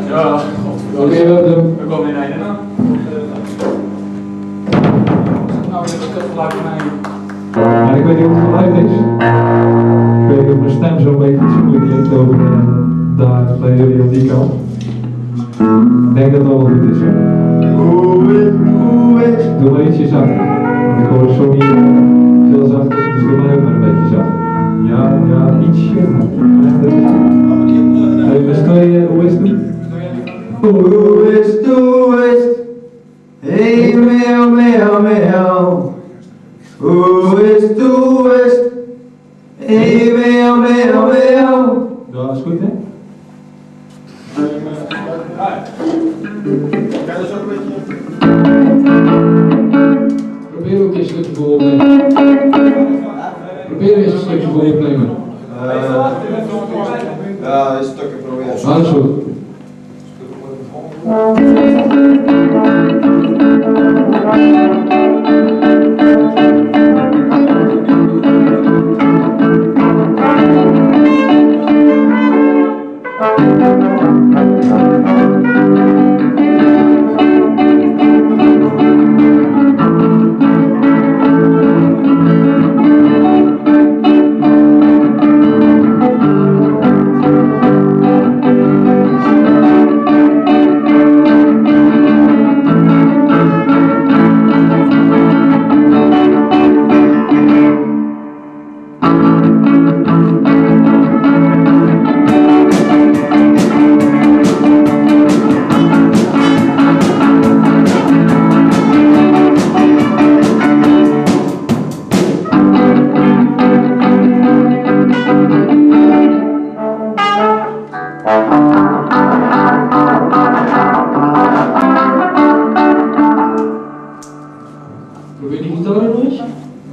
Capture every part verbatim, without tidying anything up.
Ja, oké, we we komen in einde aan. Nou, dit is het geluid van mij. Ja, ik weet niet of het geluid is. Ik weet niet of mijn stem zo'n beetje zoekelijk klinkt over uh, daar bij jullie op die kant. Ik denk dat het wel goed is. Doe maar ietsje zachter. Want ik hoor zo niet uh, veel zachter, dus doe mij ook maar een beetje zachter. Ja, ja, ietsje. Hey, best twee, hoe is het? Hoe is het, hoe is het? Hey, meeuw, meeuw, meeuw. Hoe is het, hoe is het? Hey, meeuw, meeuw, meeuw. Ja, dat is goed, hè? Probeer ook eens een stukje voor opnemen. Probeer eens een stukje voor opnemen. Uh, ja, een stukje proberen. Ah, dat is goed. Probeer die gitaar nog eens.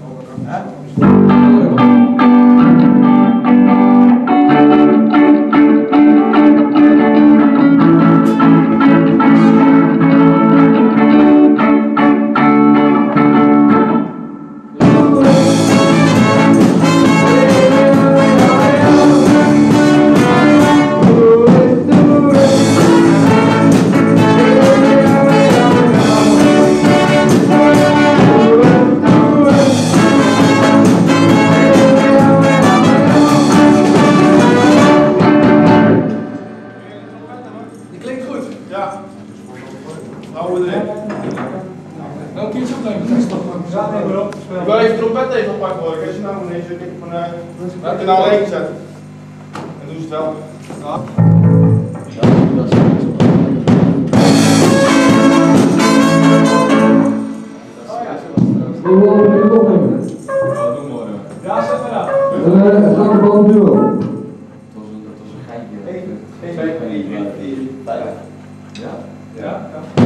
Welk iets opnemen? Ja, nee, bro. Ik wil even de trompet even oppakken hoor. Ik heb ze nou ineens van uh, het kanaal één zetten. En doen ze het wel. Ja. Hoe wil je het opnemen? Ja, doe maar. Ja, zet maar aan. Uh, ga ik het al duo? Dat was een, dat was een geintje. één, twee, drie, vier, vijf. Ja? Ja? Ja.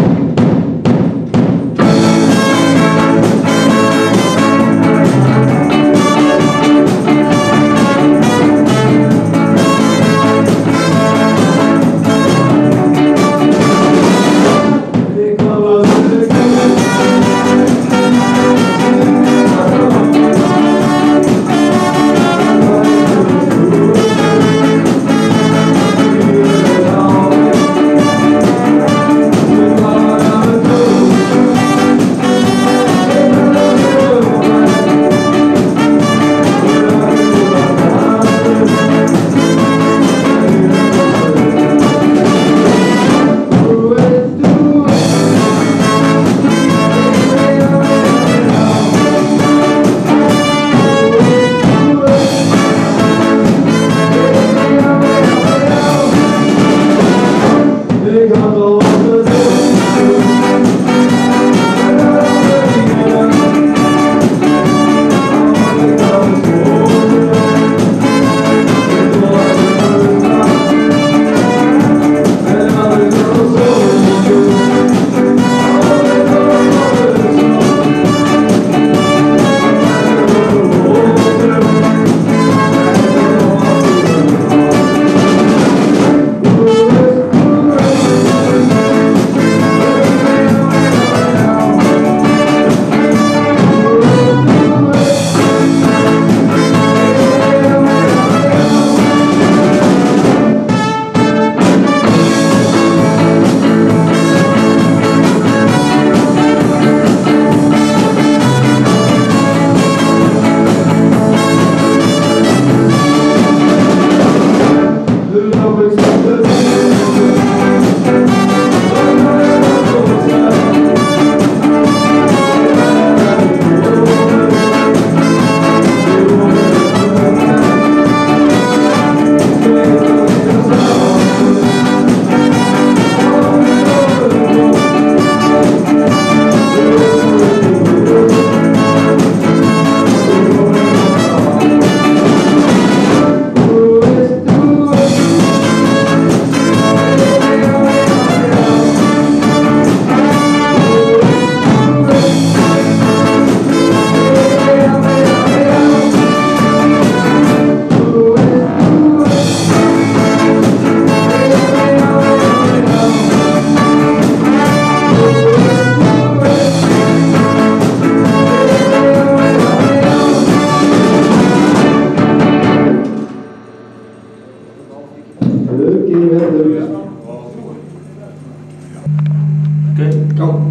Oké, kom.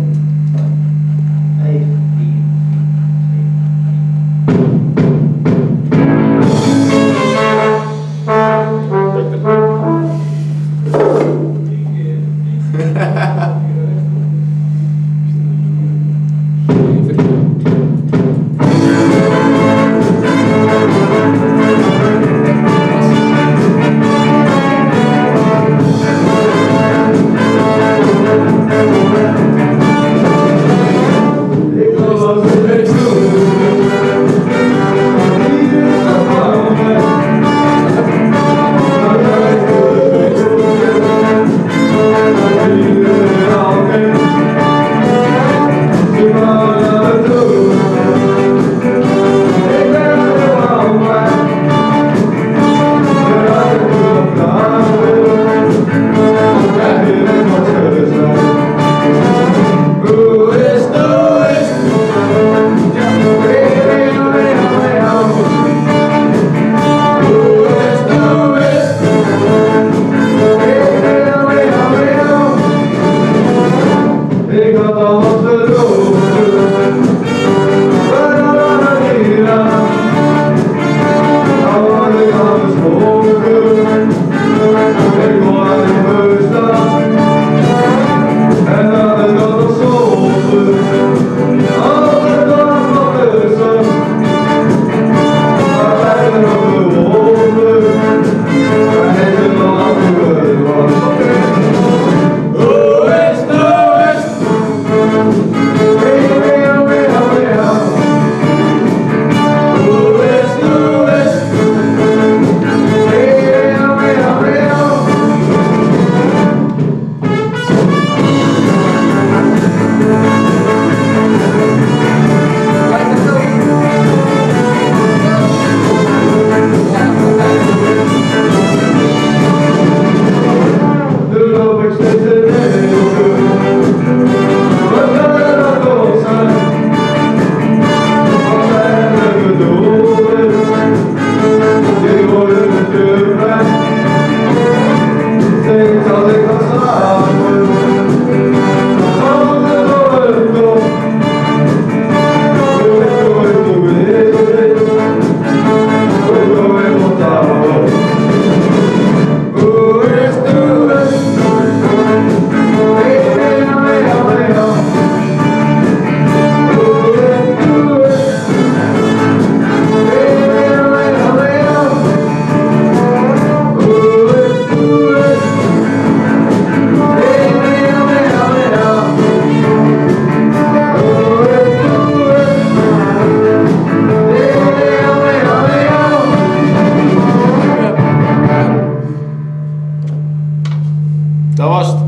Dat was het.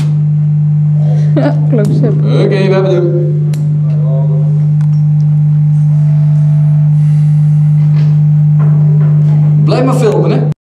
Ja, close-up. Oké, okay, we hebben hem. Blijf maar filmen, hè.